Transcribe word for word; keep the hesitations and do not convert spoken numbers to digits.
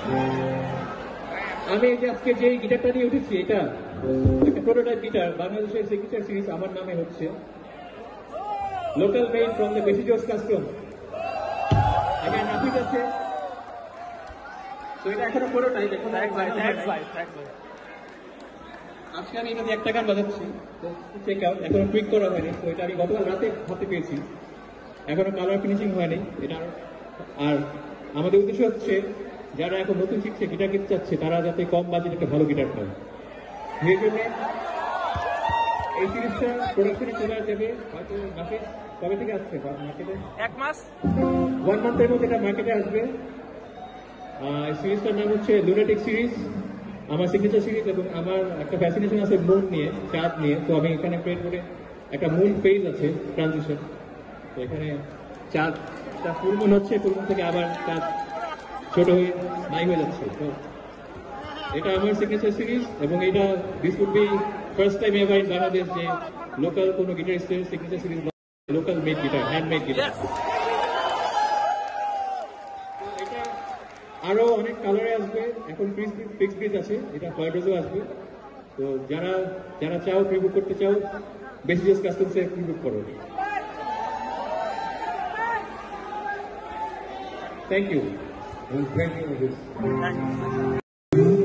আমি এই যে আজকে যে গিটারটা নিয়ে উঠেছি, এটা একটা প্রোটোটাইপ গিটার, বাংলাদেশের সিগনেচার সিরিজ আমার নামে হচ্ছে, লোকাল মেড ফ্রম দ্য বেসিজোস কাস্টম। এখানে নাফিস আছে। তো এটা এখনো প্রোটোটাইপ, এখন আজকে আমি এটা দিয়ে একটা গান বাজাচ্ছি, চেক আউট, এখনো টুইক করা হয়নি। তো এটা আমি গতকাল রাতে হাতে পেয়েছি, এখনো কালার ফিনিশিং হয়নি এটার। আর আমাদের উদ্দেশ্য হচ্ছে যারা এখন নতুন শিখছে, গিটার কিনতে চাচ্ছে, তারা যাতে কম বাজেট একটা ভালো গিটার পায়। এই জন্য এই সিরিজটা প্রোডাকশনে চলে যাবে হয়তো মাসে, কবে থেকে আসছে মার্কেটে? এক মাস ওয়ান মান্থের মধ্যে এটা মার্কেটে আসবে। এই সিরিজটার নাম হচ্ছে লুনাটিক সিরিজ, আমার সিগনেচার সিরিজ। এবং আমার একটা ফ্যাসিনেশন আছে মুন নিয়ে, চাঁদ নিয়ে। তো আমি এখানে প্রেট করে একটা মুন ফেজ আছে, ট্রানজিশন। তো এখানে চাঁদটা ফুল মুন হচ্ছে, ফুল মুন থেকে আবার চাঁদ ছোট হয়ে নাই হয়ে যাচ্ছে। তো এটা আমার সিগনেচার সিরিজ, এবং এটা this would be first time ever in Bangladesh যে লোকাল কোনো গিটারিস্টের signature series, local made guitar, hand made guitar. এটা আরো অনেক কালারে আসবে, এখন ফিক্স ব্রিজ আছে, এটা ফ্লাইডোজও আসবে। তো যারা যারা চাও প্রিবুক করতে চাও, বেসিজোস কাস্টমসে প্রিবুক করো। Thank you. Thank you.